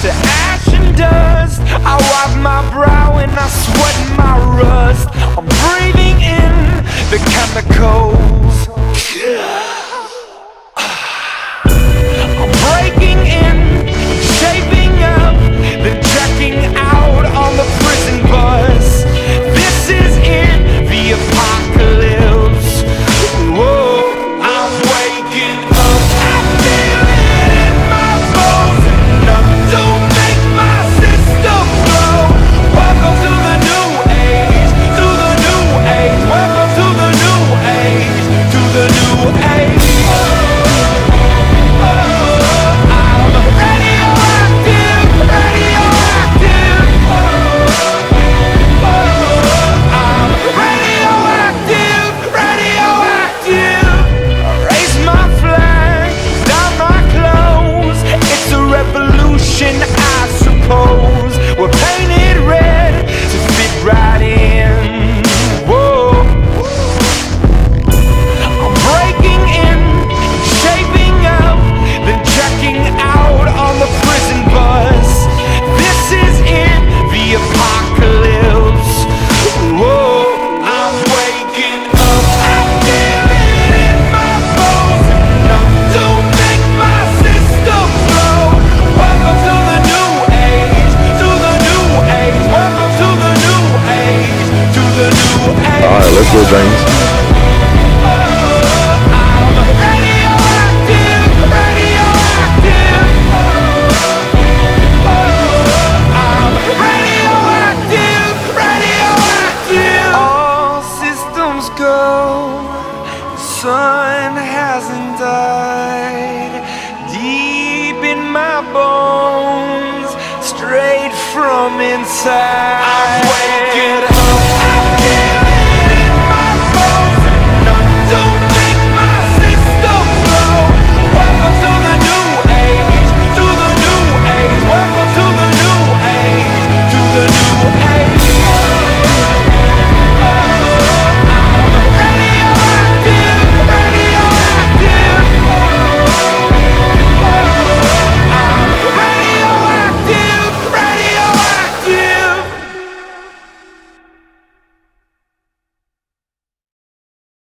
to ash and dust. I wipe my brow and I sweat my rust. I'm breathing in the chemicals. I'm breaking in, shaping up, then checking out on the prison bus. This is it, the apocalypse. Whoa, I'm waking up. I feel it in my bones. Enough to make my system blow. Welcome to the new age, to the new age. Welcome to the new age, to the new age. I suppose we're painted red to fit right in. Whoa, I'm breaking in, shaping up, then checking out on the prison bus. This is it, the apocalypse. Whoa, I'm waking up. I feel it in my bones. Enough to make my system blow. Welcome to the new age, to the new age. Welcome to the new age, to the new age. Alright, let's go, James. I'm radioactive, radioactive. I'm radioactive, radioactive. All systems go. The sun hasn't died. Deep in my bones, straight from inside.